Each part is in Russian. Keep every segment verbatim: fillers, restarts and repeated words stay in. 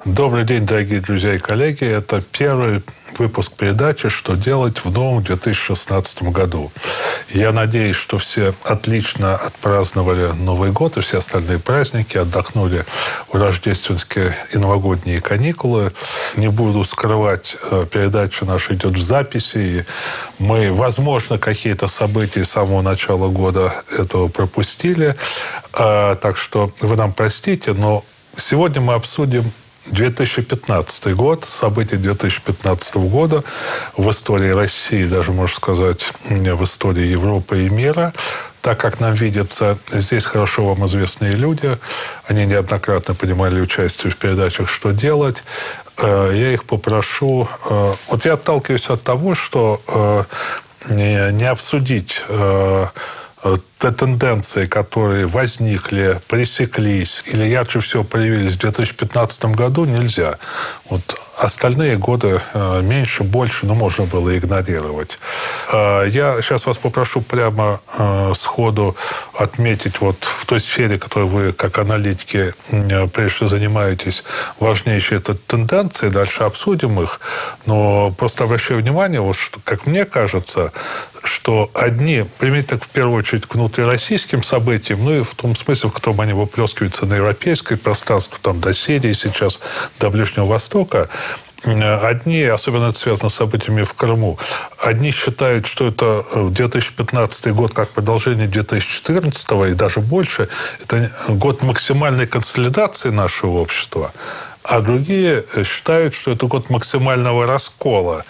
Добрый день, дорогие друзья и коллеги. Это первый выпуск передачи «Что делать в новом две тысячи шестнадцатом году». Я надеюсь, что все отлично отпраздновали Новый год и все остальные праздники, отдохнули в рождественские и новогодние каникулы. Не буду скрывать, передача наша идет в записи, и мы, возможно, какие-то события с самого начала года этого пропустили. Так что вы нам простите, но сегодня мы обсудим две тысячи пятнадцатый год, события две тысячи пятнадцатого года в истории России, даже, можно сказать, в истории Европы и мира. Так как нам видится, здесь хорошо вам известные люди, они неоднократно принимали участие в передачах «Что делать?». Я их попрошу... Вот я отталкиваюсь от того, что не обсудить те тенденции, которые возникли, пресеклись или ярче всего проявились в две тысячи пятнадцатом году, нельзя. Вот остальные годы меньше, больше, но можно было игнорировать. Я сейчас вас попрошу прямо сходу отметить вот в той сфере, которой вы, как аналитики, прежде всего занимаетесь, важнейшие это тенденции, дальше обсудим их. Но просто обращаю внимание, вот, что, как мне кажется, что одни, применительно в первую очередь к внутрироссийским событиям, ну и в том смысле, в котором они выплескиваются на европейское пространство, там до Сирии сейчас, до Ближнего Востока, одни, особенно это связано с событиями в Крыму, одни считают, что это две тысячи пятнадцатый год как продолжение две тысячи четырнадцатого и даже больше. Это год максимальной консолидации нашего общества. А другие считают, что это год максимального раскола.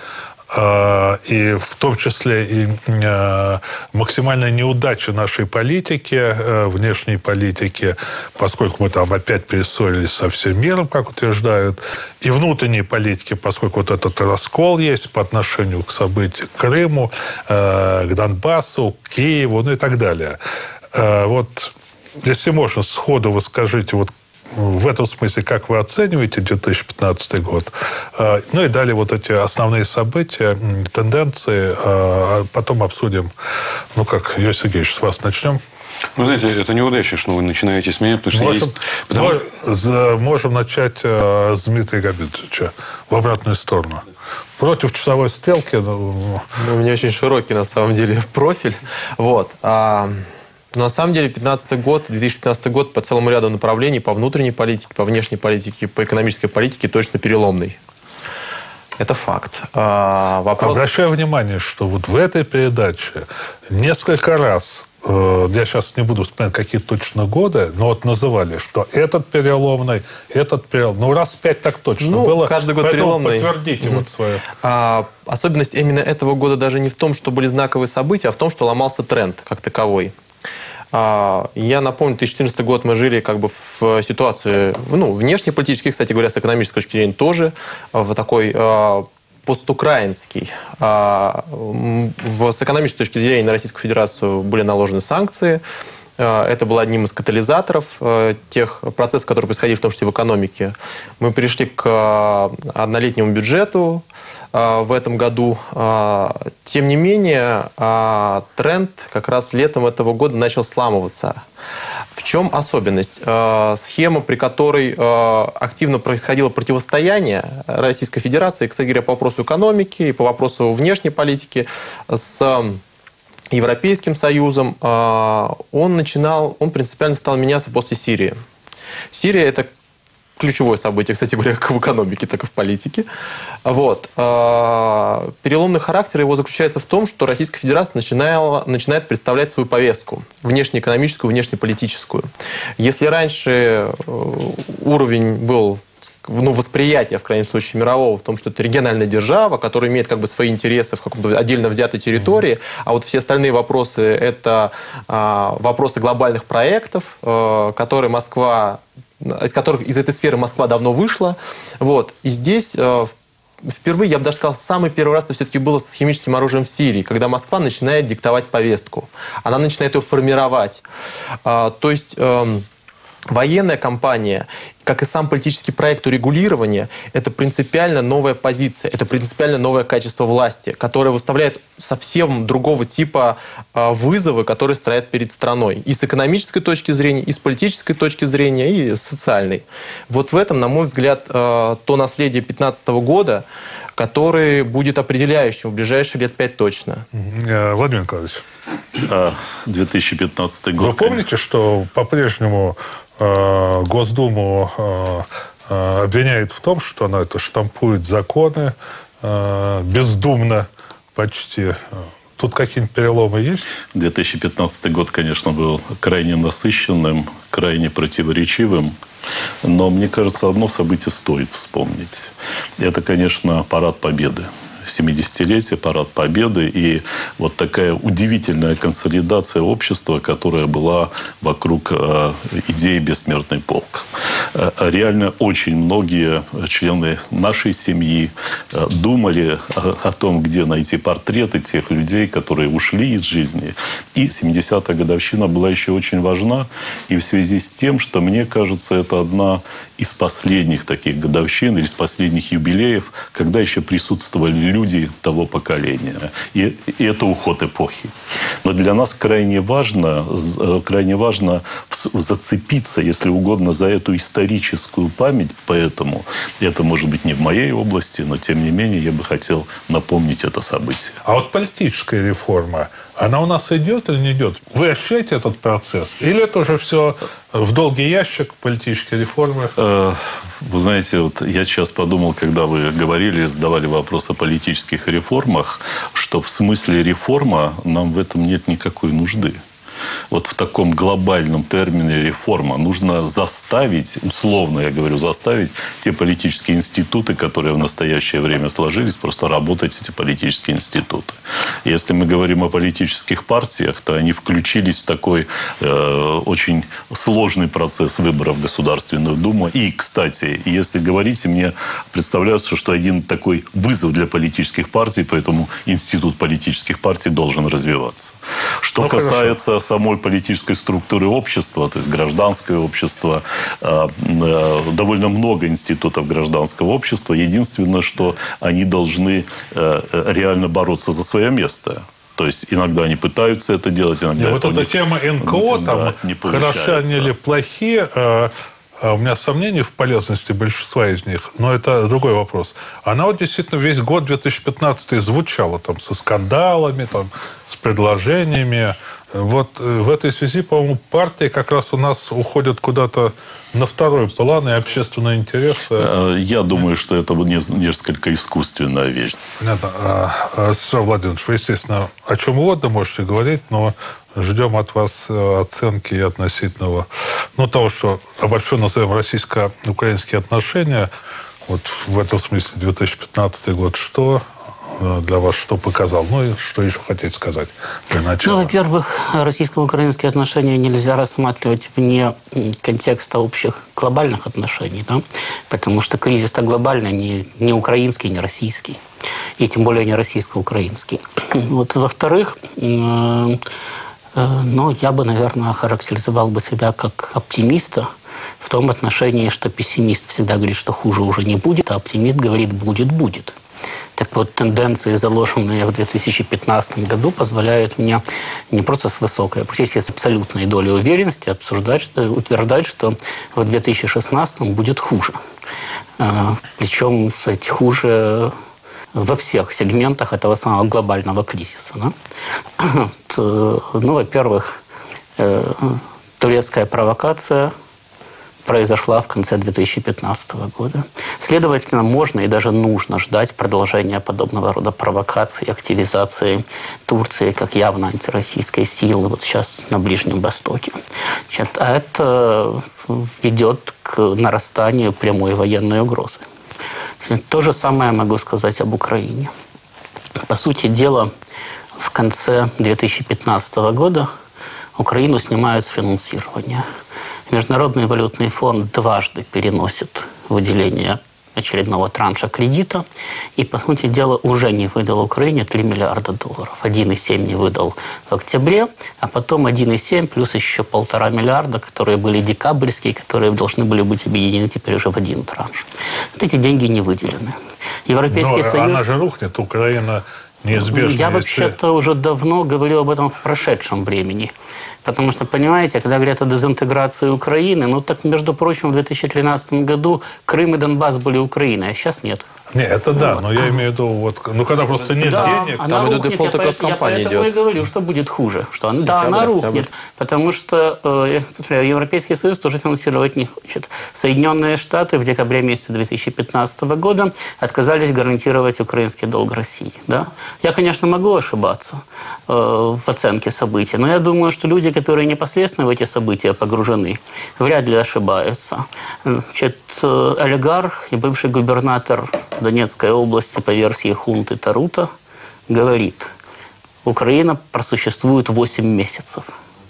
И в том числе и максимальная неудача нашей политики, внешней политики, поскольку мы там опять перессорились со всем миром, как утверждают, и внутренней политики, поскольку вот этот раскол есть по отношению к событиям, к Крыму, к Донбассу, к Киеву, ну и так далее. Вот, если можно, сходу вы скажите, вот в этом смысле, как вы оцениваете две тысячи пятнадцатый год? Ну и далее вот эти основные события, тенденции, а потом обсудим. Ну как, Юрий Сергеевич, с вас начнем. Ну, знаете, это неудача, что вы начинаете с меня, потому что можем, есть... Потому... Мы, можем начать с Дмитрия Габитовича в обратную сторону. Против часовой стрелки... Ну, у меня очень широкий, на самом деле, профиль. Вот. Но на самом деле пятнадцатый год, две тысячи пятнадцатый год по целому ряду направлений, по внутренней политике, по внешней политике, по экономической политике точно переломный. Это факт. А, вопрос... Обращаю внимание, что вот в этой передаче несколько раз, э, я сейчас не буду вспоминать какие точно годы, но вот называли, что этот переломный, этот переломный. Ну, раз пять так точно ну, было. Каждый год поэтому переломный. Подтвердите Mm-hmm. вот свое. А, особенность именно этого года даже не в том, что были знаковые события, а в том, что ломался тренд как таковой. Я напомню, две тысячи четырнадцатый год мы жили как бы в ситуации, ну, внешнеполитической, кстати говоря, с экономической точки зрения тоже, в такой э, постукраинский. А, в, с экономической точки зрения на Российскую Федерацию были наложены санкции. Это было одним из катализаторов э, тех процессов, которые происходили в том числе в экономике. Мы перешли к однолетнему бюджету в этом году. Тем не менее, тренд как раз летом этого года начал сламываться. В чем особенность? Схема, при которой активно происходило противостояние Российской Федерации, кстати говоря, по вопросу экономики и по вопросу внешней политики с Европейским Союзом, он начинал, он принципиально стал меняться после Сирии. Сирия – это ключевое событие, кстати говоря, как в экономике, так и в политике. Вот. Переломный характер его заключается в том, что Российская Федерация начинала, начинает представлять свою повестку, внешнеэкономическую, внешнеполитическую. Если раньше уровень был, ну, восприятие, в крайнем случае, мирового, в том, что это региональная держава, которая имеет как бы свои интересы в каком-то отдельно взятой территории, mm-hmm. а вот все остальные вопросы – это а, вопросы глобальных проектов, а, которые Москва, из которых из этой сферы Москва давно вышла. Вот. И здесь а, впервые, я бы даже сказал, самый первый раз это все-таки было с химическим оружием в Сирии, когда Москва начинает диктовать повестку. Она начинает ее формировать. А, то есть... А, военная кампания, как и сам политический проект урегулирования, это принципиально новая позиция, это принципиально новое качество власти, которое выставляет совсем другого типа вызовы, которые стоят перед страной. И с экономической точки зрения, и с политической точки зрения, и с социальной. Вот в этом, на мой взгляд, то наследие две тысячи пятнадцатого года, который будет определяющим в ближайшие лет пять точно. Владимир Николаевич. две тысячи пятнадцатый год. Вы помните, что по-прежнему э, Госдуму э, э, обвиняют в том, что она это штампует законы э, бездумно почти? Тут какие-нибудь переломы есть? две тысячи пятнадцатый год, конечно, был крайне насыщенным, крайне противоречивым. Но, мне кажется, одно событие стоит вспомнить. Это, конечно, парад Победы. семидесятилетие, парад Победы и вот такая удивительная консолидация общества, которая была вокруг э, идеи «Бессмертный полк». Э, реально очень многие члены нашей семьи э, думали о, о том, где найти портреты тех людей, которые ушли из жизни. И семидесятая годовщина была еще очень важна. И в связи с тем, что, мне кажется, это одна из последних таких годовщин или из последних юбилеев, когда еще присутствовали люди того поколения. И, и это уход эпохи. Но для нас крайне важно, крайне важно зацепиться, если угодно, за эту историческую память. Поэтому это, может быть, не в моей области, но, тем не менее, я бы хотел напомнить это событие. А вот политическая реформа, она у нас идет или не идет? Вы ощущаете этот процесс? Или это уже все в долгий ящик политической реформы? Вы знаете, вот я сейчас подумал, когда вы говорили, задавали вопрос о политических реформах, что в смысле реформа нам в этом нет никакой нужды. Вот в таком глобальном термине реформа нужно заставить, условно я говорю, заставить те политические институты, которые в настоящее время сложились, просто работать эти политические институты. Если мы говорим о политических партиях, то они включились в такой э, очень сложный процесс выборов в Государственную Думу. И, кстати, если говорить, мне представляется, что один такой вызов для политических партий, поэтому институт политических партий должен развиваться. Что ну, касается хорошо. самой политической структуры общества, то есть гражданское общество, довольно много институтов гражданского общества. Единственное, что они должны реально бороться за свое место. То есть иногда они пытаются это делать, иногда Нет, это вот эта тема эн ка о, да, там, не хороши они или плохие, у меня сомнения в полезности большинства из них, но это другой вопрос. Она вот действительно весь год две тысячи пятнадцатый звучала там со скандалами, там, с предложениями. Вот в этой связи, по-моему, партии как раз у нас уходят куда-то на второй план и общественные интересы. Я думаю, что это несколько искусственная вещь. Понятно. Святослав Владимирович, вы, естественно, о чем угодно можете говорить, но ждем от вас оценки относительного, ну, того, что обобщенно назовем российско-украинские отношения. Вот в этом смысле две тысячи пятнадцатый год что для вас, что показал? Ну, и что еще хотите сказать для начала? Ну, во-первых, российско-украинские отношения нельзя рассматривать вне контекста общих глобальных отношений, да? Потому что кризис-то глобальный, не, не украинский, не российский. И тем более не российско-украинский. Вот, во-вторых, э, э, ну, я бы, наверное, характеризовал бы себя как оптимиста в том отношении, что пессимист всегда говорит, что хуже уже не будет, а оптимист говорит, будет, будет. Так вот, тенденции, заложенные в две тысячи пятнадцатом году, позволяют мне не просто с высокой, а практически с абсолютной долей уверенности обсуждать, что, утверждать, что в две тысячи шестнадцатом будет хуже. Причем, кстати, хуже во всех сегментах этого самого глобального кризиса. Да? Ну, во-первых, турецкая провокация произошла в конце две тысячи пятнадцатого года. Следовательно, можно и даже нужно ждать продолжения подобного рода провокаций, активизации Турции как явно антироссийской силы вот сейчас на Ближнем Востоке. Значит, а это ведет к нарастанию прямой военной угрозы. То же самое могу сказать об Украине. По сути дела, в конце две тысячи пятнадцатого года Украину снимают с финансирования. Международный валютный фонд дважды переносит выделение очередного транша кредита и, по сути дела, уже не выдал Украине три миллиарда долларов. один и семь не выдал в октябре, а потом один и семь плюс еще полтора миллиарда, которые были декабрьские, которые должны были быть объединены теперь уже в один транш. Вот эти деньги не выделены. Европейский Но Союз... она же рухнет, Украина неизбежно. Я если... вообще-то уже давно говорил об этом в прошедшем времени. Потому что, понимаете, когда говорят о дезинтеграции Украины, ну так, между прочим, в две тысячи тринадцатом году Крым и Донбасс были Украиной, а сейчас нет. Не, это да, вот. Но я имею в виду, вот, ну когда просто нет да, денег... Там идут дефолты госкомпании идет. Я поэтому и говорю, что будет хуже. Что, Сентябрь, да, она рухнет, октябрь. потому что э, Европейский Союз тоже финансировать не хочет. Соединенные Штаты в декабре месяце две тысячи пятнадцатого года отказались гарантировать украинский долг России. Да? Я, конечно, могу ошибаться э, в оценке событий, но я думаю, что люди, которые непосредственно в эти события погружены, вряд ли ошибаются. Значит, э, олигарх и бывший губернатор Донецкой области по версии хунты Тарута говорит, Украина просуществует восемь месяцев.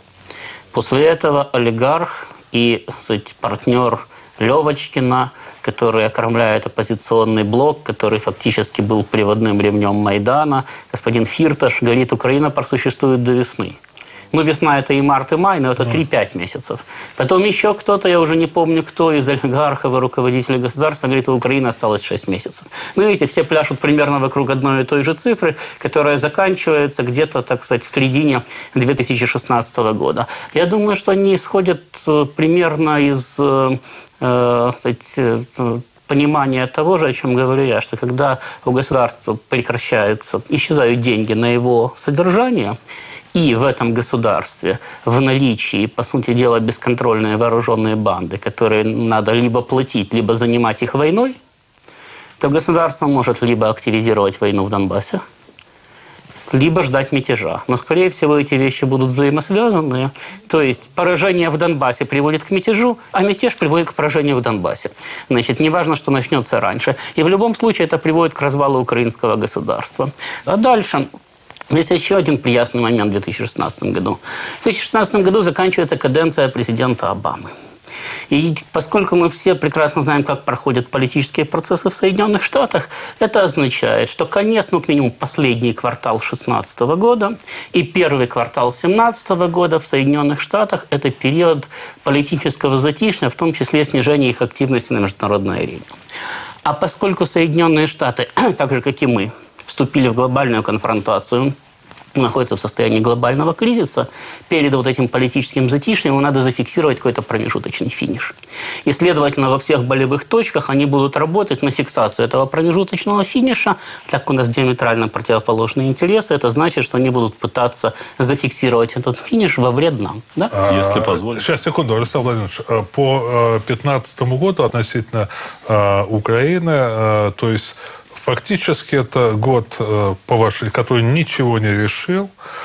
После этого олигарх и, кстати, партнер Левочкина, который окормляет оппозиционный блок, который фактически был приводным ремнем Майдана, господин Фирташ, говорит, Украина просуществует до весны. Ну, весна – это и март, и май, но это три-пять месяцев. Потом еще кто-то, я уже не помню, кто из олигархов и руководителей государства, говорит, у Украины осталось шесть месяцев. Ну, видите, все пляшут примерно вокруг одной и той же цифры, которая заканчивается где-то, так сказать, в середине две тысячи шестнадцатого года. Я думаю, что они исходят примерно из, э, э, сказать, понимания того же, о чем говорю я, что когда у государства прекращаются, исчезают деньги на его содержание, и в этом государстве в наличии, по сути дела, бесконтрольные вооруженные банды, которые надо либо платить, либо занимать их войной, то государство может либо активизировать войну в Донбассе, либо ждать мятежа. Но, скорее всего, эти вещи будут взаимосвязаны. То есть поражение в Донбассе приводит к мятежу, а мятеж приводит к поражению в Донбассе. Значит, неважно, что начнется раньше. И в любом случае это приводит к развалу украинского государства. А дальше... Есть еще один приятный момент в две тысячи шестнадцатом году. В две тысячи шестнадцатом году заканчивается каденция президента Обамы. И поскольку мы все прекрасно знаем, как проходят политические процессы в Соединенных Штатах, это означает, что конец, ну, к минимуму, последний квартал две тысячи шестнадцатого года и первый квартал две тысячи семнадцатого года в Соединенных Штатах – это период политического затишья, в том числе снижения их активности на международной арене. А поскольку Соединенные Штаты, так же, как и мы, вступили в глобальную конфронтацию, находятся в состоянии глобального кризиса, перед вот этим политическим затишьем надо зафиксировать какой-то промежуточный финиш. И, следовательно, во всех болевых точках они будут работать на фиксацию этого промежуточного финиша. Так у нас диаметрально противоположные интересы. Это значит, что они будут пытаться зафиксировать этот финиш во вред нам. Да? А, Если позволите. Сейчас, секунду, Александр Владимирович. По две тысячи пятнадцатому году относительно э, Украины, э, то есть фактически это год, по вашей, который ничего не решил,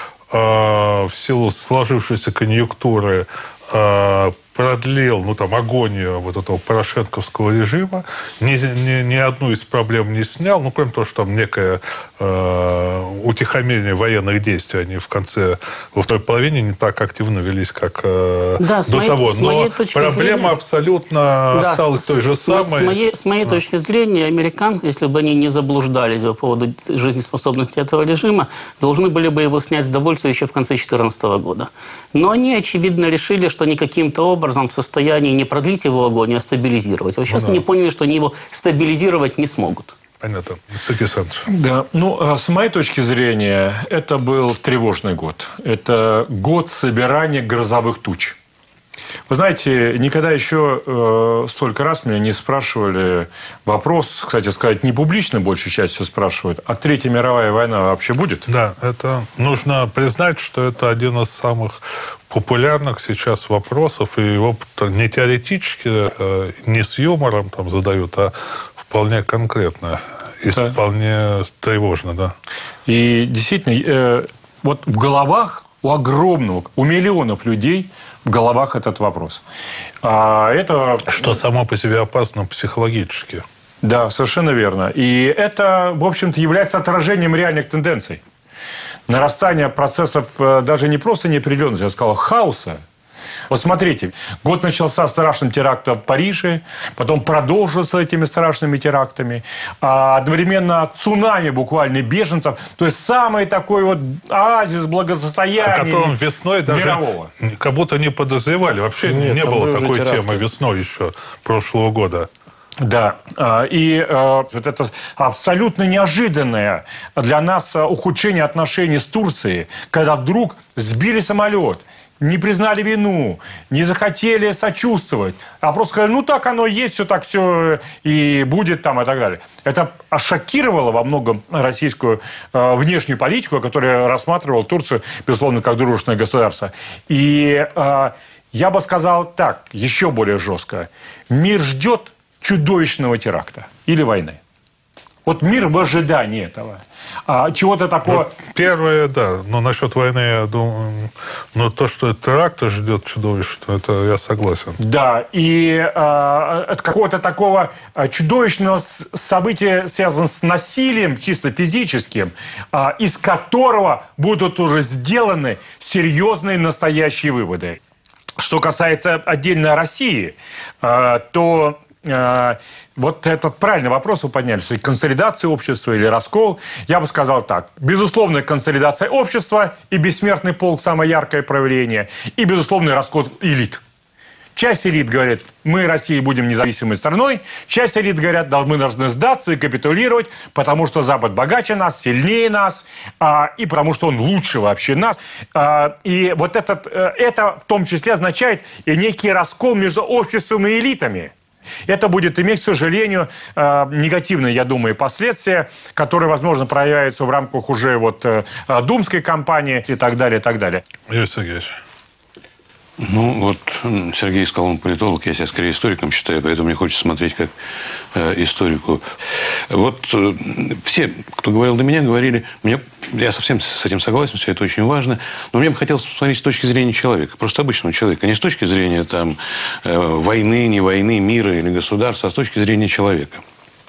в силу сложившейся конъюнктуры продлил, ну, там, агонию вот этого порошенковского режима, ни, ни, ни одну из проблем не снял, ну, кроме того, что там некое э, утихомирение военных действий, они в конце, во второй половине не так активно велись, как э, да, до моей, того. Но проблема зрения, абсолютно да, осталась с, той же с, самой. С моей, с моей а. точки зрения, американцы, если бы они не заблуждались по поводу жизнеспособности этого режима, должны были бы его снять с довольствия еще в конце две тысячи четырнадцатого года. Но они, очевидно, решили, что они каким-то образом в состоянии не продлить его огонь, а стабилизировать. Вот сейчас ну, да. они поняли, что они его стабилизировать не смогут. Понятно. Сергей Александрович. Да. Ну, с моей точки зрения, это был тревожный год. Это год собирания грозовых туч. Вы знаете, никогда еще э, столько раз меня не спрашивали вопрос, кстати сказать, не публично большей частью спрашивают, а Третья мировая война вообще будет? Да, это нужно признать, что это один из самых популярных сейчас вопросов, и его не теоретически, э, не с юмором там задают, а вполне конкретно и да. вполне тревожно, да. И действительно, э, вот в головах у огромного, у миллионов людей в головах этот вопрос. А это... Что само по себе опасно психологически. Да, совершенно верно. И это, в общем-то, является отражением реальных тенденций. Нарастание процессов даже не просто неопределенности, я сказал, хаоса, Вот смотрите, год начался страшным терактом в Париже, потом продолжился этими страшными терактами, а одновременно цунами буквально беженцев, то есть самый такой вот оазис благосостояния. О котором весной даже мирового. как будто не подозревали. Вообще Нет, не там было были такой уже теракты. темы весной еще прошлого года. Да, и вот это абсолютно неожиданное для нас ухудшение отношений с Турцией, когда вдруг сбили самолет, не признали вину, не захотели сочувствовать, а просто сказали, ну так оно есть, все так все и будет там и так далее. Это шокировало во многом российскую внешнюю политику, которая рассматривала Турцию, безусловно, как дружественное государство. И я бы сказал так, еще более жестко. Мир ждет чудовищного теракта или войны. Вот мир в ожидании этого. А, чего-то такого... Вот первое, да. Но насчет войны, я думаю... Но то, что теракт ждет чудовищно, это я согласен. Да. И а, от какого-то такого чудовищного события, связанного с насилием чисто физическим, а, из которого будут уже сделаны серьезные настоящие выводы. Что касается отдельно России, а, то... Вот этот правильный вопрос вы подняли, что консолидация общества или раскол. Я бы сказал так. Безусловная консолидация общества и бессмертный полк – самое яркое проявление. И безусловный раскол элит. Часть элит говорит, мы, Россия, будем независимой страной. Часть элит говорят, да, мы должны сдаться и капитулировать, потому что Запад богаче нас, сильнее нас, а, и потому что он лучше вообще нас. А, и вот этот, это в том числе означает и некий раскол между обществом и элитами. Это будет иметь, к сожалению, негативные, я думаю, последствия, которые, возможно, проявятся в рамках уже вот думской кампании и так далее, и так далее. Юрий Сергеевич. Ну, вот Сергей сказал, он политолог, я себя скорее историком считаю, поэтому мне хочется смотреть как э, историку. Вот э, все, кто говорил до меня, говорили, мне, я совсем с этим согласен, все это очень важно, но мне бы хотелось посмотреть с точки зрения человека, просто обычного человека, не с точки зрения там, э, войны, не войны, мира или государства, а с точки зрения человека.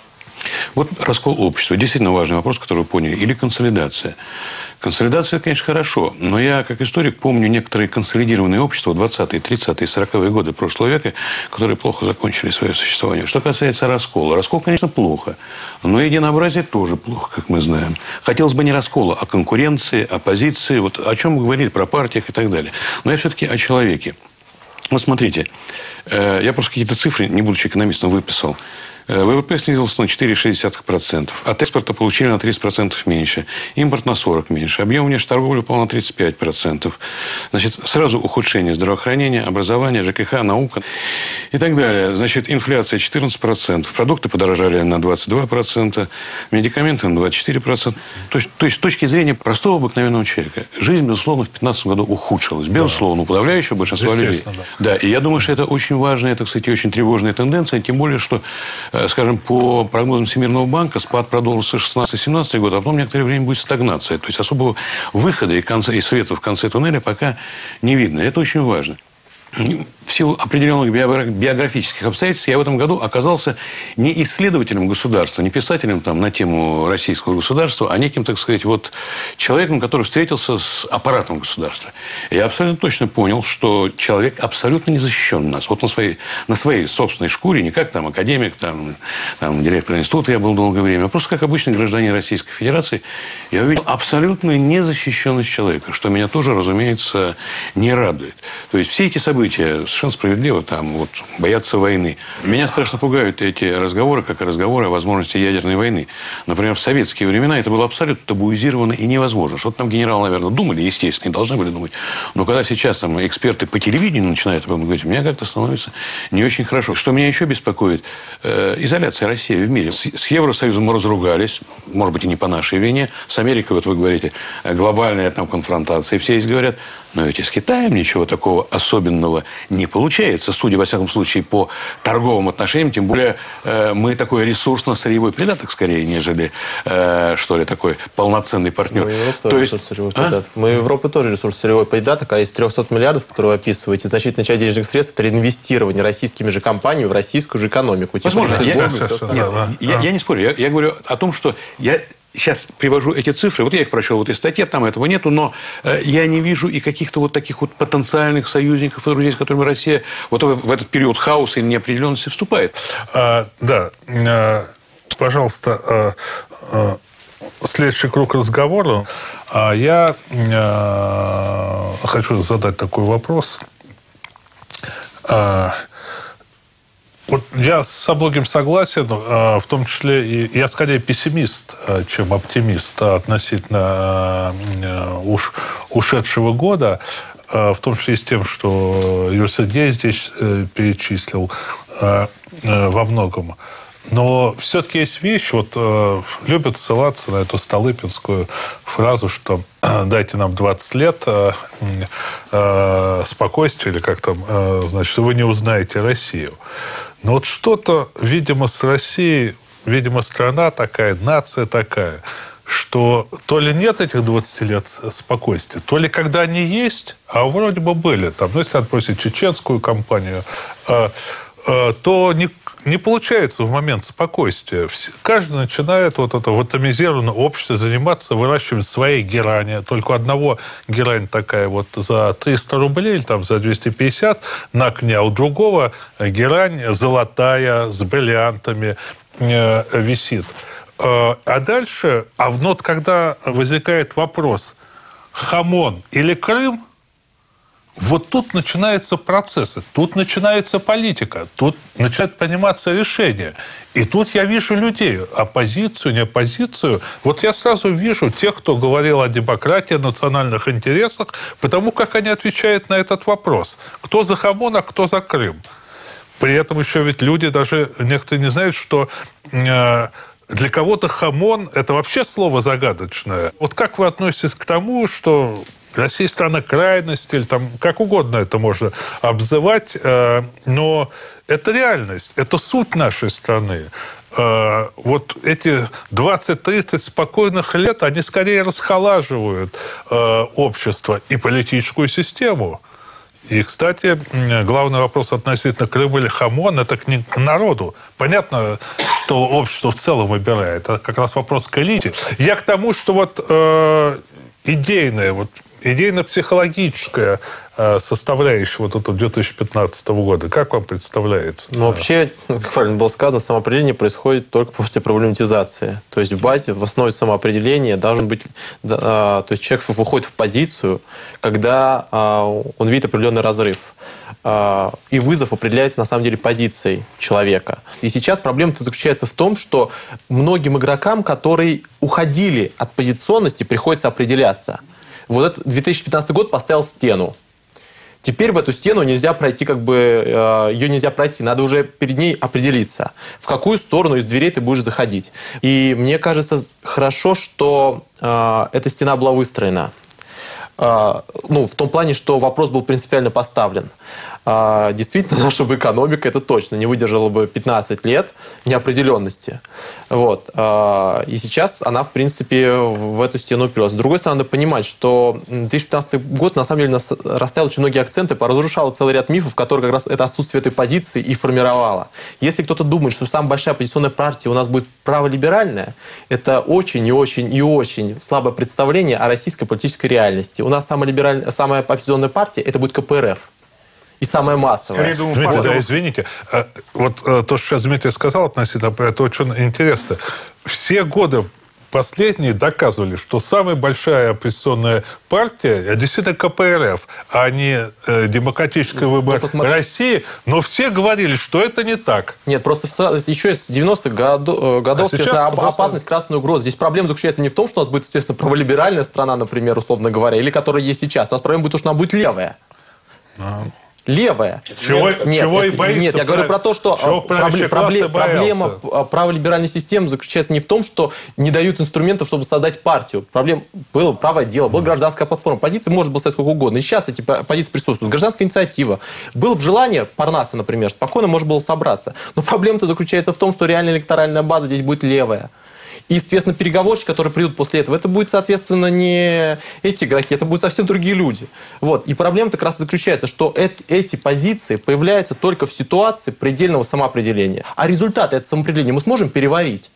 Вот раскол общества. Действительно важный вопрос, который вы поняли. Или консолидация. Консолидация, конечно, хорошо. Но я, как историк, помню некоторые консолидированные общества двадцатые, тридцатые, сороковые годы прошлого века, которые плохо закончили свое существование. Что касается раскола. Раскол, конечно, плохо. Но единообразие тоже плохо, как мы знаем. Хотелось бы не раскола, а конкуренции, оппозиции. Вот о чем мы говорили, про партиях и так далее. Но я все-таки о человеке. Вот смотрите. Я просто какие-то цифры, не будучи экономистом, выписал. ВВП снизился на четыре целых шесть десятых процента. От экспорта получили на тридцать процентов меньше. Импорт на сорок процентов меньше. Объем внешней торговли упал на тридцать пять процентов. Значит, сразу ухудшение здравоохранения, образования, ЖКХ, наука и так далее. Значит, инфляция четырнадцать процентов. Продукты подорожали на двадцать два процента. Медикаменты на двадцать четыре процента. То есть, то есть, с точки зрения простого обыкновенного человека, жизнь, безусловно, в две тысячи пятнадцатом году ухудшилась. Безусловно, у подавляющего большинства людей. Да. да, и я думаю, что это очень важная, это, кстати, очень тревожная тенденция. Тем более, что скажем, по прогнозам Всемирного банка, спад продолжится шестнадцатый-семнадцатый год, а потом некоторое время будет стагнация. То есть, особого выхода и, конца, и света в конце туннеля пока не видно. Это очень важно. В силу определенных биографических обстоятельств я в этом году оказался не исследователем государства, не писателем там, на тему российского государства, а неким, так сказать, вот, человеком, который встретился с аппаратом государства. Я абсолютно точно понял, что человек абсолютно не защищен у нас. Вот на своей, на своей собственной шкуре, не как там академик, там, там, директор института я был долгое время, а просто как обычный гражданин Российской Федерации, я увидел абсолютную незащищенность человека, что меня тоже, разумеется, не радует. То есть, все эти события совершенно справедливо, там, вот, боятся войны. Меня страшно пугают эти разговоры, как и разговоры о возможности ядерной войны. Например, в советские времена это было абсолютно табуизировано и невозможно. Что-то там генералы, наверное, думали, естественно, и должны были думать. Но когда сейчас там эксперты по телевидению начинают об этом говорить, мне как-то становится не очень хорошо. Что меня еще беспокоит? Э, изоляция России в мире. С, с Евросоюзом мы разругались, может быть, и не по нашей вине. С Америкой, вот вы говорите, глобальная там конфронтация. Все здесь говорят, но ведь и с Китаем ничего такого особенного не получается, судя, во всяком случае, по торговым отношениям. Тем более, э, мы такой ресурсно-сырьевой придаток, скорее, нежели, э, что ли, такой полноценный партнер. Мы Европа тоже есть... ресурс-сырьевой а? придаток. Мы Европа тоже ресурс-сырьевой придаток, а из трехсот миллиардов, которые вы описываете, значительная часть денежных средств – это реинвестирование российскими же компаниями в российскую же экономику. Возможно. Я, я, я, я не спорю. Я, я говорю о том, что я... сейчас привожу эти цифры, вот я их прочел в этой статье, там этого нету, но я не вижу и каких-то вот таких вот потенциальных союзников и друзей, с которыми Россия вот в этот период хаоса и неопределенности вступает. А, да, а, пожалуйста, а, а, следующий круг разговора. А я а, хочу задать такой вопрос. А, Вот я со многим согласен, в том числе и я скорее пессимист, чем оптимист относительно уш, ушедшего года, в том числе и с тем, что Юрий Сергеевич здесь перечислил во многом. Но все-таки есть вещь, вот любят ссылаться на эту столыпинскую фразу, что дайте нам двадцать лет спокойствия, или как там, значит, вы не узнаете Россию. Но вот что-то, видимо, с Россией, видимо, страна такая, нация такая, что то ли нет этих двадцати лет спокойствия, то ли когда они есть, а вроде бы были, там, ну, если отбросить чеченскую кампанию, то не, не получается в момент спокойствия. Каждый начинает вот это в атомизированном обществе заниматься выращиванием своей герани. Только одного герань такая вот за триста рублей или там за двести пятьдесят на коня, а у другого герань золотая с бриллиантами э, висит. Э, а дальше, а вот когда возникает вопрос, Хамон или Крым, вот тут начинаются процессы, тут начинается политика, тут начинают приниматься решения. И тут я вижу людей, оппозицию, не оппозицию. Вот я сразу вижу тех, кто говорил о демократии, о национальных интересах, потому как они отвечают на этот вопрос. Кто за Хамон, а кто за Крым? При этом еще ведь люди, даже некоторые не знают, что э, для кого-то Хамон – это вообще слово загадочное. Вот как вы относитесь к тому, что Россия страна крайности, или там как угодно это можно обзывать, но это реальность, это суть нашей страны. Вот эти двадцать-тридцать спокойных лет, они скорее расхолаживают общество и политическую систему. И, кстати, главный вопрос относительно Крыма или Хамон – это к народу. Понятно, что общество в целом выбирает. Это как раз вопрос к элите. Я к тому, что вот э, идейная, вот, идейно-психологическая составляющая вот этого две тысячи пятнадцатого года, как вам представляется? Ну, вообще, как правильно было сказано, самоопределение происходит только после проблематизации. То есть в базе, в основе самоопределения должен быть... То есть человек выходит в позицию, когда он видит определенный разрыв. И вызов определяется, на самом деле, позицией человека. И сейчас проблема-то заключается в том, что многим игрокам, которые уходили от позиционности, приходится определяться. Вот этот две тысячи пятнадцатый год поставил стену. Теперь в эту стену нельзя пройти, как бы, ее нельзя пройти, надо уже перед ней определиться, в какую сторону из дверей ты будешь заходить. И мне кажется, хорошо, что э, эта стена была выстроена. Э, ну, в том плане, что вопрос был принципиально поставлен. Э, действительно, наша бы экономика, это точно, не выдержала бы пятнадцать лет неопределенности. Вот. Э, и сейчас она, в принципе, в эту стену уперлась. С другой стороны, надо понимать, что две тысячи пятнадцатый год, на самом деле, нас расставил очень многие акценты, поразрушал целый ряд мифов, которые как раз это отсутствие этой позиции и формировало. Если кто-то думает, что самая большая оппозиционная партия у нас будет праволиберальная, это очень и очень и очень слабое представление о российской политической реальности. У нас самая, либеральная, самая оппозиционная партия – это будет ка пэ эр эф. И самое массовое. Дмитрий, да, извините. Вот то, что сейчас Дмитрий сказал относительно, это очень интересно. Все годы последние доказывали, что самая большая оппозиционная партия действительно ка пэ эр эф, а не Демократическая выбор России. Но все говорили, что это не так. Нет, просто еще из девяностых годов, годов а естественно, просто... опасность красной угрозы. Здесь проблема заключается не в том, что у нас будет, естественно, праволиберальная страна, например, условно говоря, или которая есть сейчас. У нас проблема будет то, что она будет левая. А... Левая. Чего, нет, чего это, и боится? Нет, я говорю про то, что проблем, проблем, проблема праволиберальной системы заключается не в том, что не дают инструментов, чтобы создать партию. Проблема было правое дело, была гражданская платформа. Позиции может быть сколько угодно. И сейчас эти позиции присутствуют. Гражданская инициатива. Было бы желание Парнаса, например, спокойно можно было собраться. Но проблема-то заключается в том, что реальная электоральная база здесь будет левая. И, естественно, переговорщики, которые придут после этого, это будет, соответственно, не эти игроки, это будут совсем другие люди. Вот. И проблема как раз заключается, что эти позиции появляются только в ситуации предельного самоопределения. А результаты этого самоопределения мы сможем переварить.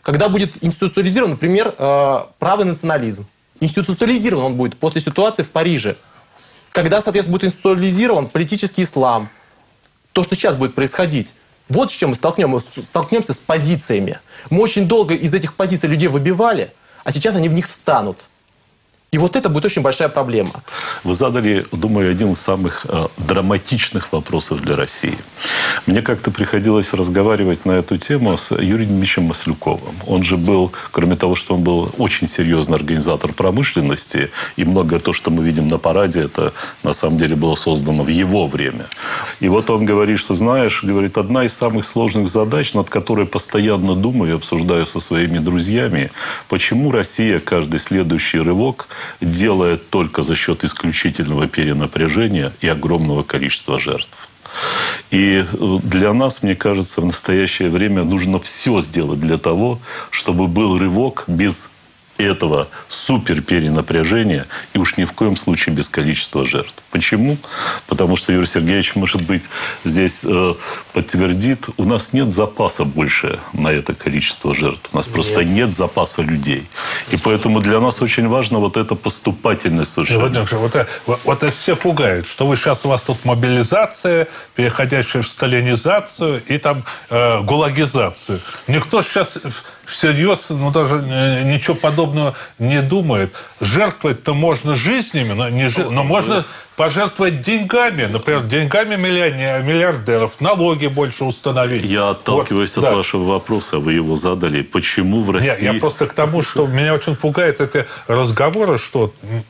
Когда будет институциализирован, например, э, правый национализм. Институциализирован он будет после ситуации в Париже. Когда, соответственно, будет институциализирован политический ислам. То, что сейчас будет происходить. Вот с чем мы столкнемся, столкнемся с позициями. Мы очень долго из этих позиций людей выбивали, а сейчас они в них встанут. И вот это будет очень большая проблема. Вы задали, думаю, один из самых э, драматичных вопросов для России. Мне как-то приходилось разговаривать на эту тему с Юрием Дмитриевичем Маслюковым. Он же был, кроме того, что он был очень серьезный организатор промышленности, и многое то, что мы видим на параде, это на самом деле было создано в его время. И вот он говорит, что, знаешь, говорит, одна из самых сложных задач, над которой постоянно думаю и обсуждаю со своими друзьями, почему Россия каждый следующий рывок делает только за счет исключительного перенапряжения и огромного количества жертв. И для нас, мне кажется, в настоящее время нужно все сделать для того, чтобы был рывок без этого суперперенапряжения и уж ни в коем случае без количества жертв. Почему? Потому что Юрий Сергеевич, может быть, здесь э, подтвердит, у нас нет запаса больше на это количество жертв. У нас нет. просто нет запаса людей. И поэтому для нас очень важно вот эта поступательность совершенно. Владимир, вот, это, вот это все пугает, что вы сейчас у вас тут мобилизация, переходящая в сталинизацию и там э, гулагизацию. Никто сейчас всерьез, ну, даже ничего подобного не думает. Жертвовать-то можно жизнями, но, не жи... но можно пожертвовать деньгами. Например, деньгами миллиардеров, налоги больше установить. Я отталкиваюсь вот, от да. вашего вопроса, вы его задали. Почему в России... Нет, я просто к тому, что меня очень пугает это разговоры, что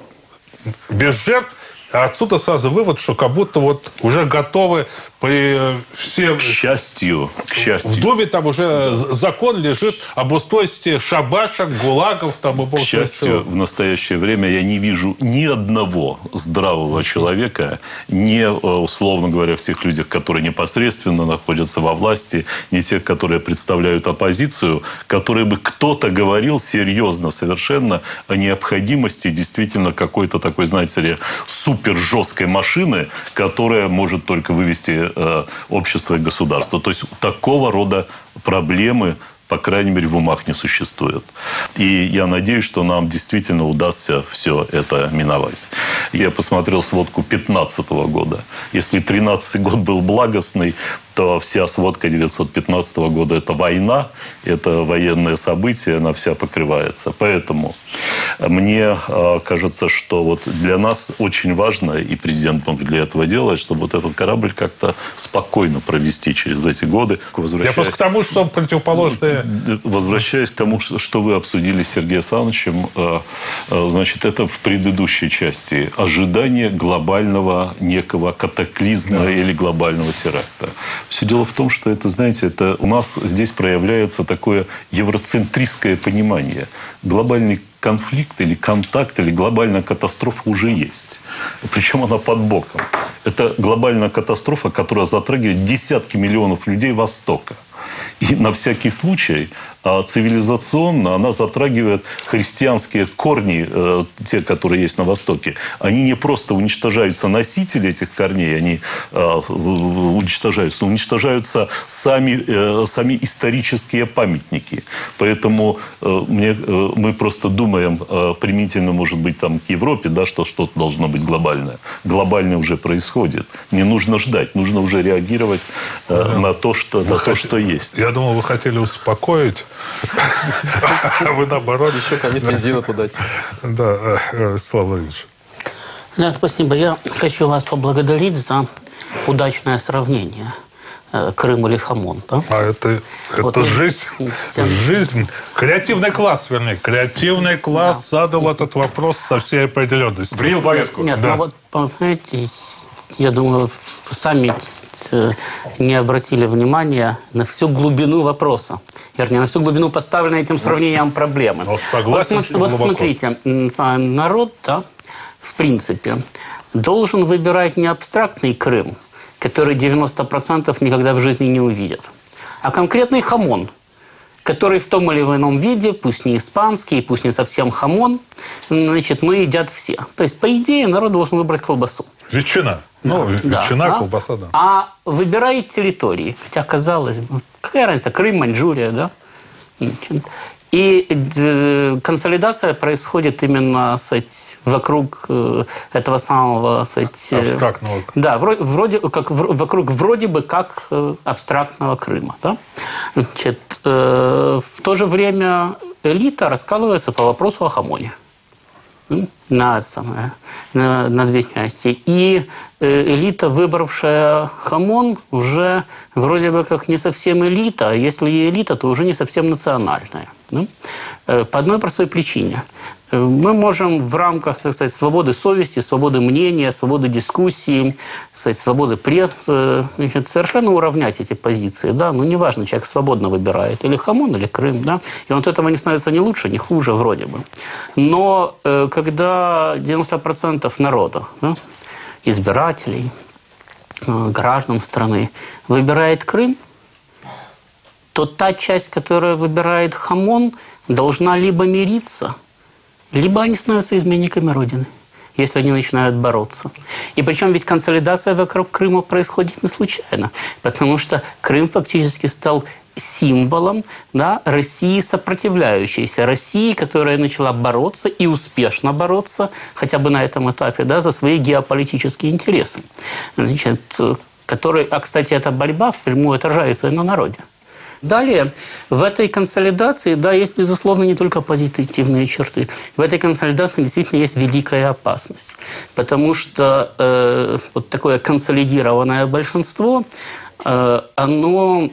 без жертв. А отсюда сразу вывод, что как будто вот уже готовы при всем... К счастью, к счастью. В Думе там уже да. закон лежит об устройстве шабашек, гулагов. Там, и к счастью, в настоящее время я не вижу ни одного здравого человека, не, условно говоря, в тех людях, которые непосредственно находятся во власти, не тех, которые представляют оппозицию, которые бы кто-то говорил серьезно совершенно о необходимости действительно какой-то такой, знаете ли, супер жесткой машины, которая может только вывести э, общество и государство. То есть такого рода проблемы, по крайней мере, в умах не существует. И я надеюсь, что нам действительно удастся все это миновать. Я посмотрел сводку две тысячи пятнадцатого года. Если тринадцатый год был благостный, то вся сводка две тысячи девятьсот пятнадцатого года – это война, это военное событие, она вся покрывается. Поэтому мне кажется, что вот для нас очень важно, и президент для этого делает, чтобы вот этот корабль как-то спокойно провести через эти годы. Я просто к тому, что противоположные... Возвращаясь к тому, что вы обсудили с Сергеем Александровичем, значит, это в предыдущей части. Ожидание глобального некого катаклизма да. или глобального теракта. Все дело в том, что это, знаете, это у нас здесь проявляется такое евроцентристское понимание. Глобальный конфликт или контакт, или глобальная катастрофа уже есть. Причем она под боком. Это глобальная катастрофа, которая затрагивает десятки миллионов людей Востока. И на всякий случай цивилизационно она затрагивает христианские корни, те, которые есть на Востоке. Они не просто уничтожаются носители этих корней, они уничтожаются, но уничтожаются сами, сами исторические памятники. Поэтому мне, мы просто думаем применительно, может быть, там, к Европе, да, что что-то должно быть глобальное. Глобальное уже происходит. Не нужно ждать, нужно уже реагировать да. на то, что, на то, что есть. Я думал, вы хотели успокоить. А вы наоборот. Еще камень бензина туда. Да, Слава Владимирович. Да, спасибо. Я хочу вас поблагодарить за удачное сравнение. Крым или Хамон. Да? А это, вот это жизнь, тем... жизнь. Креативный класс, вернее. Креативный класс да. задал этот вопрос со всей определенностью. Принял повестку. Нет, да. ну вот, понимаете, я думаю, сами не обратили внимания на всю глубину вопроса. Вернее, на всю глубину поставленной этим сравнением проблемы. Но согласен, вот, вот смотрите, народ, да, в принципе, должен выбирать не абстрактный Крым, который девяносто процентов никогда в жизни не увидят, а конкретный хамон, который в том или ином виде, пусть не испанский, пусть не совсем хамон, значит, мы едят все. То есть, по идее, народ должен выбрать колбасу. Ветчина. Ну, да, ветчина, да. колбаса, да. А выбирает территории. Хотя, казалось бы, какая разница, Крым, Маньчжурия, да? И консолидация происходит именно сказать, вокруг этого самого сказать, абстрактного. Да, вроде как вокруг вроде бы как абстрактного Крыма. Да? Значит, в то же время элита раскалывается по вопросу о Хамоне. На, самое, на, на две части. И элита, выбравшая Хамон, уже вроде бы как не совсем элита, а если и элита, то уже не совсем национальная. Да? По одной простой причине. Мы можем в рамках, так сказать, свободы совести, свободы мнения, свободы дискуссии, так сказать, свободы прессы, значит, совершенно уравнять эти позиции. Да? Ну, неважно, человек свободно выбирает или Хамон, или Крым. Да? И он от этого не становится ни лучше, ни хуже вроде бы. Но э, когда девяносто процентов народа, да, избирателей, э, граждан страны выбирает Крым, то та часть, которая выбирает Хамон, должна либо мириться, либо они становятся изменниками Родины, если они начинают бороться. И причем ведь консолидация вокруг Крыма происходит не случайно, потому что Крым фактически стал символом, да, России сопротивляющейся, России, которая начала бороться и успешно бороться, хотя бы на этом этапе, да, за свои геополитические интересы. Значит, которые, а, кстати, эта борьба впрямую отражается и на народе. Далее, в этой консолидации, да, есть, безусловно, не только позитивные черты. В этой консолидации действительно есть великая опасность. Потому что э, вот такое консолидированное большинство, э, оно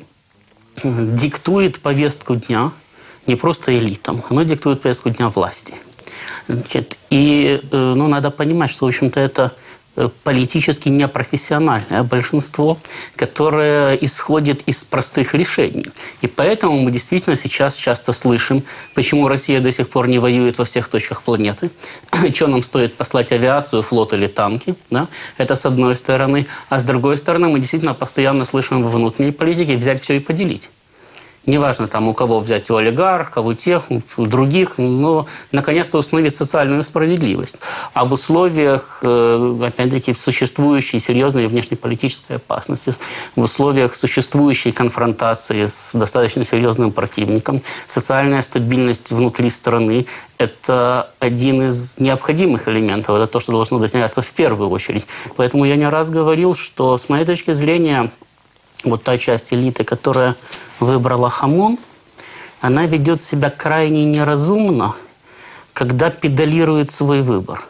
диктует повестку дня не просто элитам, оно диктует повестку дня власти. Значит, и э, ну, надо понимать, что, в общем-то, это политически непрофессиональное большинство, которое исходит из простых решений. И поэтому мы действительно сейчас часто слышим, почему Россия до сих пор не воюет во всех точках планеты, что нам стоит послать авиацию, флот или танки. Да? Это с одной стороны. А с другой стороны, мы действительно постоянно слышим во внутренней политике взять все и поделить. Неважно, там, у кого взять, у олигархов, у тех, у других, но наконец-то установить социальную справедливость. А в условиях, опять-таки, существующей серьезной внешнеполитической опасности, в условиях существующей конфронтации с достаточно серьезным противником, социальная стабильность внутри страны – это один из необходимых элементов, это то, что должно достигаться в первую очередь. Поэтому я не раз говорил, что, с моей точки зрения, вот та часть элиты, которая выбрала Хамон, она ведет себя крайне неразумно, когда педалирует свой выбор.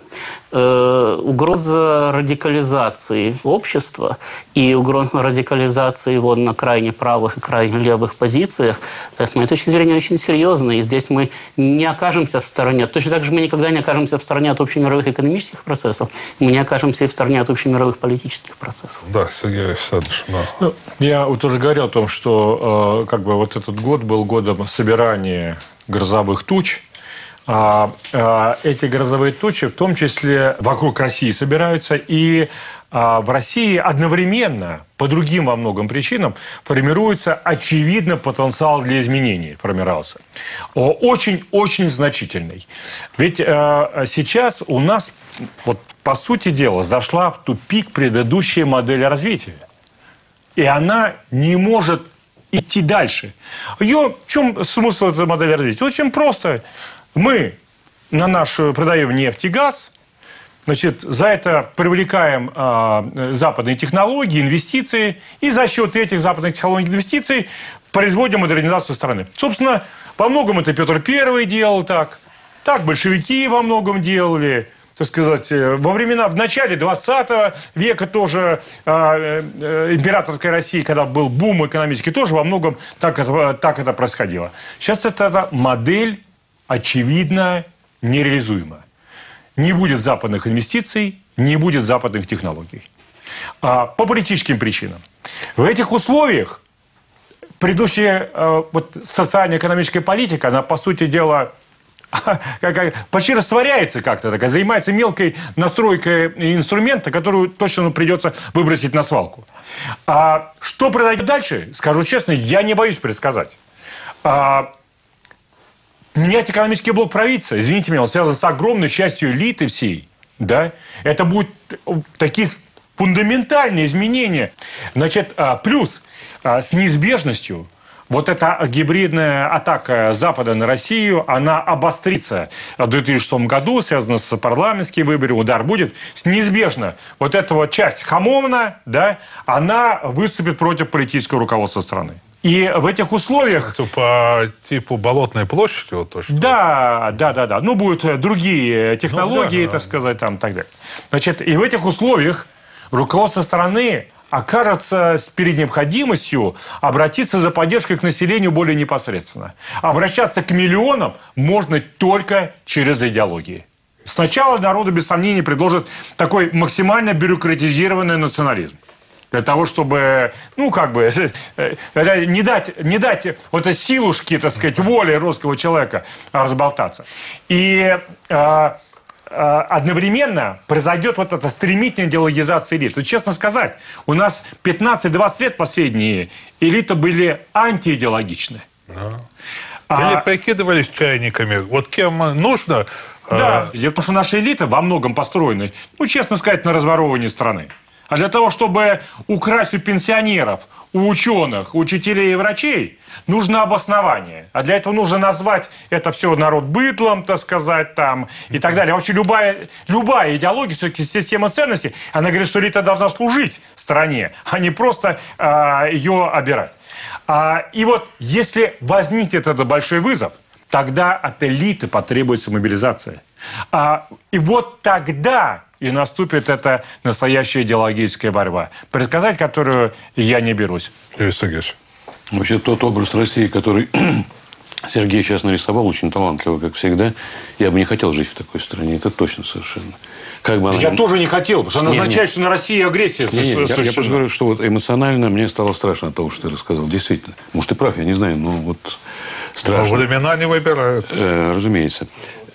Э, угроза радикализации общества и угроза радикализации его на крайне правых и крайне левых позициях, с моей точки зрения, очень серьезная. И здесь мы не окажемся в стороне. Точно так же мы никогда не окажемся в стороне от общемировых экономических процессов, мы не окажемся и в стороне от общемировых политических процессов. Да, Сергей Александрович. Да. Ну, я вот уже говорил о том, что э, как бы вот этот год был годом собирания грозовых туч. А, а, эти грозовые тучи, в том числе вокруг России, собираются, и а, в России одновременно, по другим во многом причинам, формируется очевидно потенциал для изменений, формировался. Очень-очень значительный. Ведь а, сейчас у нас, вот, по сути дела, зашла в тупик предыдущая модель развития. И она не может идти дальше. Ее, в чем смысл этой модели развития? Очень просто. Мы на наш продаем нефть и газ, значит, за это привлекаем э, западные технологии, инвестиции, и за счет этих западных технологий и инвестиций производим модернизацию страны. Собственно, во многом это Петр Первый делал так, так большевики во многом делали, так сказать, во времена, в начале двадцатого века тоже э, э, императорской России, когда был бум экономический, тоже во многом так это, так это происходило. Сейчас это, это модель очевидно нереализуемо. Не будет западных инвестиций, не будет западных технологий. А, по политическим причинам. В этих условиях предыдущая а, вот, социально-экономическая политика, она, по сути дела, почти растворяется как-то, такая, занимается мелкой настройкой инструмента, которую точно придется выбросить на свалку. А, что произойдет дальше, скажу честно, я не боюсь предсказать. А, Менять экономический блок правительства, извините меня, он связан с огромной частью элиты всей. Да? Это будут такие фундаментальные изменения. Значит, плюс с неизбежностью вот эта гибридная атака Запада на Россию, она обострится в две тысячи шестом году, связана с парламентскими выборами, удар будет. Неизбежно вот эта вот часть хамовна, да, она выступит против политического руководства страны. И в этих условиях... Это по типу Болотной площади? Вот то, что... Да, да, да, да. Ну, будут другие технологии, ну, да, так да. сказать, там, и так далее. Значит, и в этих условиях руководство страны окажется перед необходимостью обратиться за поддержкой к населению более непосредственно. Обращаться к миллионам можно только через идеологии. Сначала народу, без сомнений, предложат такой максимально бюрократизированный национализм. Для того, чтобы, ну, как бы, не дать, не дать вот этой силушки, так сказать, воли русского человека разболтаться. И... одновременно произойдет вот эта стремительная идеологизация элит. Вот, честно сказать, у нас пятнадцать-двадцать лет последние элиты были антиидеологичны. Да. А... Или прикидывались чайниками. Вот кем нужно... Да, дело в том, что наши элиты во многом построены, ну, честно сказать, на разворовывании страны. А для того, чтобы украсть у пенсионеров, у ученых, у учителей и врачей, нужно обоснование. А для этого нужно назвать это все народ быдлом, так сказать, там, и так далее. Вообще любая, любая идеология, все-таки система ценностей, она говорит, что элита должна служить стране, а не просто а, ее обирать. А, и вот если возникнет этот большой вызов, тогда от элиты потребуется мобилизация. А, и вот тогда... и наступит эта настоящая идеологическая борьба, предсказать которую я не берусь. Юрий Сергеевич. Вообще, тот образ России, который Сергей сейчас нарисовал, очень талантливо, как всегда, я бы не хотел жить в такой стране. Это точно совершенно. Как бы она... Я тоже не хотел, потому что она не, означает, не. что на России агрессия не, не, совершенно. Я, я просто говорю, что вот эмоционально мне стало страшно от того, что ты рассказал. Действительно. Может, ты прав, я не знаю, но вот страшно. Но времена не выбирают. Э, разумеется.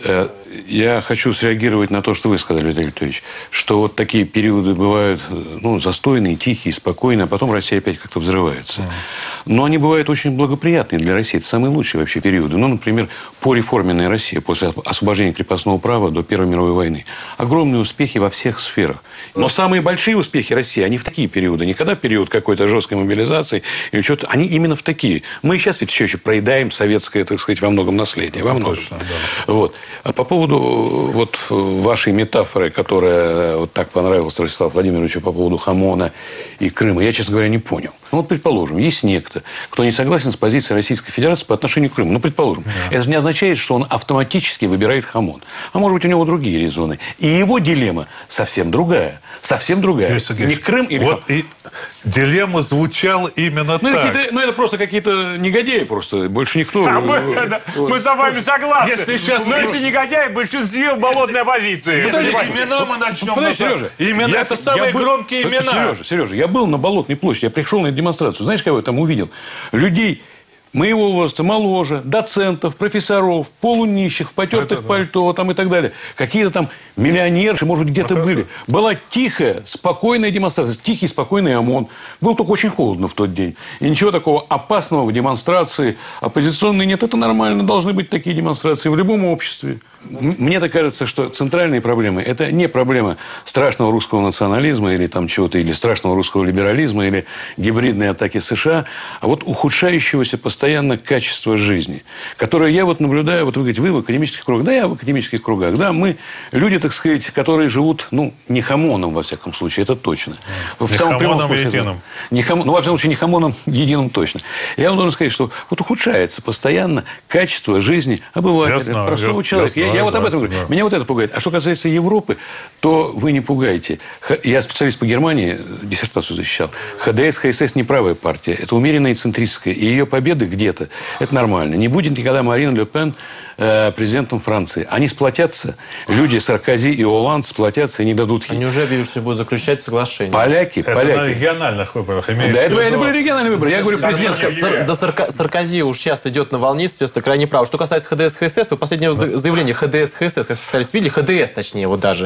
Я хочу среагировать на то, что вы сказали, Виталий Леонидович, что вот такие периоды бывают, ну, застойные, тихие, спокойные, а потом Россия опять как-то взрывается. Но они бывают очень благоприятные для России. Это самые лучшие вообще периоды. Ну, например, пореформенная Россия после освобождения крепостного права до Первой мировой войны. Огромные успехи во всех сферах. Но самые большие успехи России, они в такие периоды. Не когда период какой-то жесткой мобилизации или что-то. Они именно в такие. Мы сейчас ведь еще, еще проедаем советское, так сказать, во многом наследие. Во многом. Точно, да. Вот. А по поводу вот вашей метафоры, которая вот так понравилась Ростиславу Владимировичу по поводу Хамона и Крыма, я, честно говоря, не понял. Ну, вот, предположим, есть некто, кто не согласен с позицией Российской Федерации по отношению к Крыму. Ну, предположим. Да. Это же не означает, что он автоматически выбирает Хамон. А может быть, у него другие резоны. И его дилемма совсем другая. Совсем другая. Не Крым или вот Хамон. И дилемма звучала именно ну, так. Это, ну, это просто какие-то негодяи просто. Больше никто... А мы, вот. мы с вами согласны. Если сейчас... Но эти негодяи в большинстве в болотной оппозиции. Если имена мы начнем... Подожди, Сережа. Именно Я, это самые я был, громкие имена. Сережа, Сережа, я был на Болотной площади, я пришел на демонстрацию. Знаешь, кого я там увидел? Людей моего возраста, моложе, доцентов, профессоров, полунищих, в потертых это, пальто там, и так далее. Какие-то там миллионерши, может быть, где-то а были. Была тихая, спокойная демонстрация. Тихий, спокойный ОМОН. Было только очень холодно в тот день. И ничего такого опасного в демонстрации оппозиционной нет. Это нормально. Должны быть такие демонстрации в любом обществе. Мне так кажется, что центральные проблемы – это не проблема страшного русского национализма или там чего-то, или страшного русского либерализма, или гибридной атаки США, а вот ухудшающегося постоянно качества жизни, которое я вот наблюдаю, вот вы говорите, вы в академических кругах, да, я в академических кругах, да, мы люди, так сказать, которые живут, ну, не хамоном, во всяком случае, это точно. В не самом прямом хамоном смысле, единым. Не хам... Ну, во всяком случае, не хамоном единым точно. Я вам должен сказать, что вот ухудшается постоянно качество жизни обывателя, знаю, простого я, человека. я, Я, знаю, я вот да, об этом говорю. да. Меня вот это пугает. А что касается Европы, то вы не пугаете. Я специалист по Германии, диссертацию защищал. ХДС, ХСС не правая партия. Это умеренная и центристская. И ее победы где-то. Это нормально. Не будет никогда Марин Ле Пен э, президентом Франции. Они сплотятся. Люди Саркози и Олланд сплотятся и не дадут... Они уже объявили, что будут заключать соглашение. Поляки, Это поляки. на региональных выборах имеется Да, это, в виду. это были региональные выборы. Я говорю, президентская. Сар, да Сарка, Саркози уж сейчас идет на волне, соответственно, крайне право. Что касается ХДС, ХСС, вы последнее заявление ХДС, ХСС, как специалист видели, ХДС, точнее, вот даже. Так, Я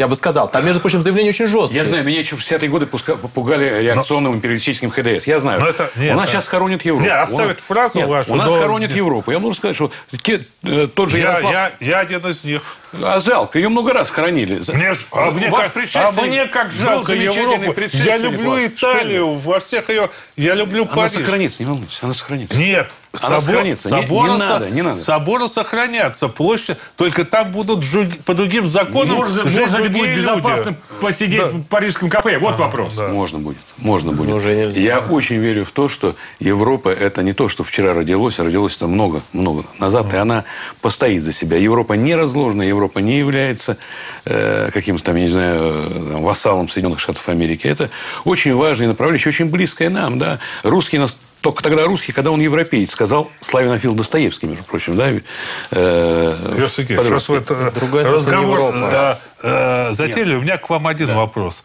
я бы сказал. Там, между прочим, заявление очень жесткое. Я знаю, меня еще в шестидесятые годы пуска- попугали реакционным но... империалистическим ХДС. Я знаю. Это, нет, у нас это... сейчас хоронят Европу. Не, оставит у... фразу нет, вашу. У нас но... хоронят Европу. Я могу сказать, что те, э, тот же я, Ярослав... Я, я один из них. А жалко, ее много раз хоронили. Мне, а, мне Ваш как, а мне как жалко Европу. Я люблю Италию во всех ее... Я люблю Париж. Она сохранится, не волнуйтесь, она сохранится. Нет. Она собор, сохранится. Соборы, не, не надо, не надо. Соборы сохранятся. Площадь... Только там будут жуг... по другим законам Можно, жить можно ли будет люди. безопасно посидеть да. в парижском кафе? Вот а, вопрос. Да. Можно будет. Можно будет. Уже Я очень верю в то, что Европа – это не то, что вчера родилось, а родилось это много, много назад, и она постоит за себя. Европа не разложена, Европа не является э, каким-то там, я не знаю, вассалом Соединенных Штатов Америки. Это очень важное направление, очень близкое нам. Да? Русские нас... Только тогда русский, когда он европеец, сказал славянофил Достоевский, между прочим, да? Э, сейчас вы это разговор э, э, затеяли. У меня к вам один да. вопрос.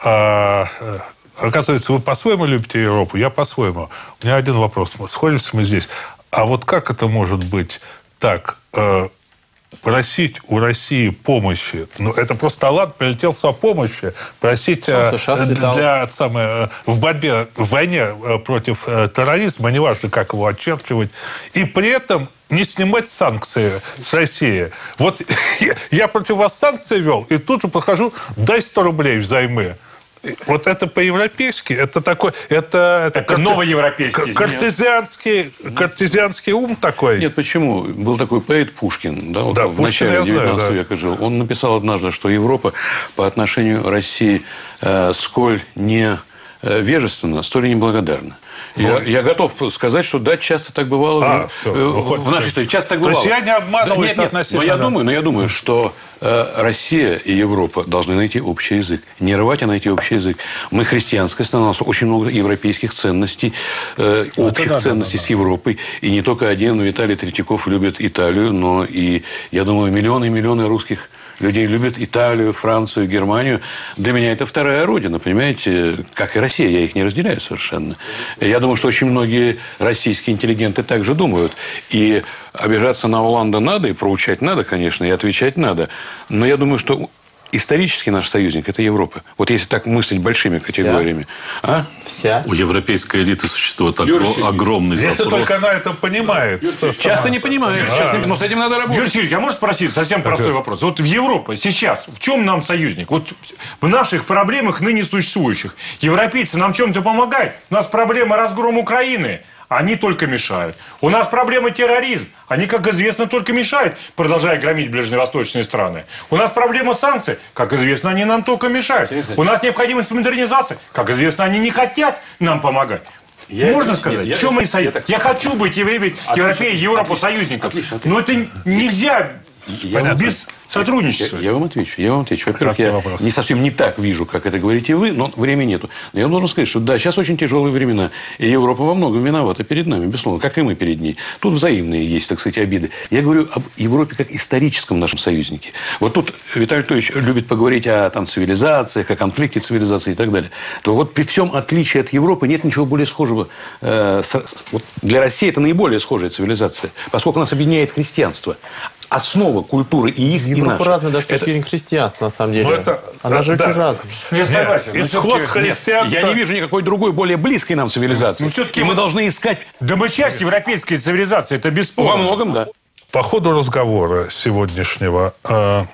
А, оказывается, вы по-своему любите Европу, я по-своему. У меня один вопрос. Сходимся мы здесь. А вот как это может быть так... Э, просить у России помощи, ну, это просто талант, прилетел о помощи, просить для, самое, в борьбе, в войне против терроризма, неважно, как его очерчивать, и при этом не снимать санкции с России. Вот я против вас санкции вел, и тут же прохожу, дай сто рублей взаймы. Вот это по-европейски, это такой... Это, это, это карте... новоевропейский. Картезианский, картезианский ум такой. Нет, почему? Был такой поэт Пушкин, да, вот да, в начале девятнадцатого да. века жил. Он написал однажды, что Европа по отношению к России э, сколь не э, вежественна, столь и неблагодарна. Я, я готов сказать, что да, часто так бывало а, в, все, в нашей истории. Часто так бывало. То есть я не обманываюсь нет, нет, относительно... Но я, думаю, но я думаю, что э, Россия и Европа должны найти общий язык. Не рвать, а найти общий язык. Мы христианская страна, у нас очень много европейских ценностей, э, общих да, ценностей да, да, с Европой. И не только один Виталий Третьяков любит Италию, но и, я думаю, миллионы и миллионы русских людей любят Италию, Францию, Германию. Для меня это вторая родина, понимаете, как и Россия. Я их не разделяю совершенно. Я думаю, что очень многие российские интеллигенты также думают. И обижаться на Оланда надо, и проучать надо, конечно, и отвечать надо. Но я думаю, что исторически наш союзник – это Европа. Вот если так мыслить большими категориями. Вся? А? Вся? У европейской элиты существует огр... огромный если запрос. Если только она это понимает. Часто не понимает. Да. Но с этим надо работать. Юрий Сергеевич, я можно спросить совсем так простой это... вопрос? Вот в Европе сейчас, в чем нам союзник? Вот в наших проблемах ныне существующих. Европейцы нам чем-то помогают. У нас проблема разгрома Украины. Они только мешают. У нас проблема терроризм. Они, как известно, только мешают, продолжая громить ближневосточные страны. У нас проблема санкций. Как известно, они нам только мешают. У нас необходимость модернизации. Как известно, они не хотят нам помогать. Я Можно это, сказать? Нет, я, чем я, я, я, я хочу быть европей, европей, Европу союзником. Отлично, отлично. Но это нельзя я, без сотрудничества. Я, я вам отвечу. Я вам отвечу. Во-первых, я вопрос. не совсем не так вижу, как это говорите вы, но времени нету. Но я должен сказать, что да, сейчас очень тяжелые времена. И Европа во многом виновата перед нами, безусловно, как и мы перед ней. Тут взаимные есть, так сказать, обиды. Я говорю об Европе как историческом нашем союзнике. Вот тут Виталий Анатольевич любит поговорить о там, цивилизациях, о конфликте цивилизации и так далее. То вот при всем отличии от Европы нет ничего более схожего. Э, с, вот для России это наиболее схожая цивилизация, поскольку нас объединяет христианство. Основа культуры и их, Европа и наша. разная, даже это... христианство, на самом деле. Это... Она же да. очень разная. Я согласен. Нет, исход христианства... Я не вижу никакой другой, более близкой нам цивилизации. Но все-таки и мы должны искать... Да мы часть европейской цивилизации, это бесспорно. Во многом, да. По ходу разговора сегодняшнего... Э...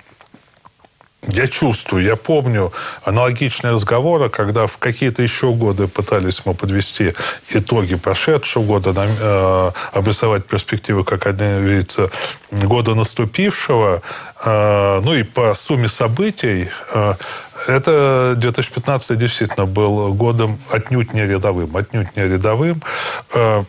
Я чувствую, я помню аналогичные разговоры, когда в какие-то еще годы пытались мы подвести итоги прошедшего года, э, обрисовать перспективы, как они видятся, года наступившего. Э, ну и по сумме событий, э, это две тысячи пятнадцатый действительно был годом отнюдь не рядовым. Отнюдь не рядовым. Э,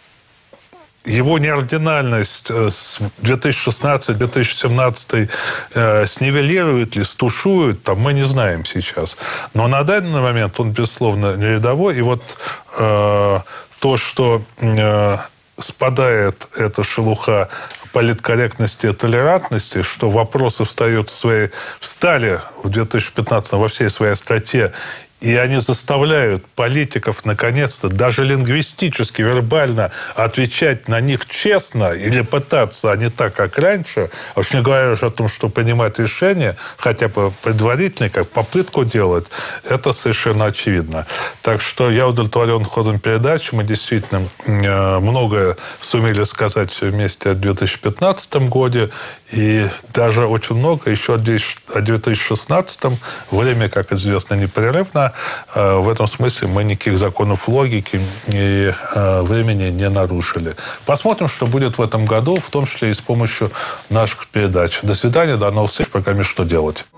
Его неординальность с две тысячи шестнадцатый - две тысячи семнадцатый э, снивелирует ли, стушует, там, мы не знаем сейчас. Но на данный момент он, безусловно, не рядовой. И вот э, то, что э, спадает эта шелуха политкорректности и толерантности, что вопросы встают в своей, встали в две тысячи пятнадцатом во всей своей остроте, И они заставляют политиков, наконец-то, даже лингвистически, вербально отвечать на них честно или пытаться, а не так, как раньше. А уж не говоря уже о том, что принимать решения, хотя бы предварительные, как попытку делать, это совершенно очевидно. Так что я удовлетворен ходом передачи. Мы действительно многое сумели сказать вместе о две тысячи пятнадцатом годе. И даже очень много еще о две тысячи шестнадцатом. Время, как известно, непрерывно. В этом смысле мы никаких законов логики и времени не нарушили. Посмотрим, что будет в этом году, в том числе и с помощью наших передач. До свидания, до новых встреч в программе «Что делать?».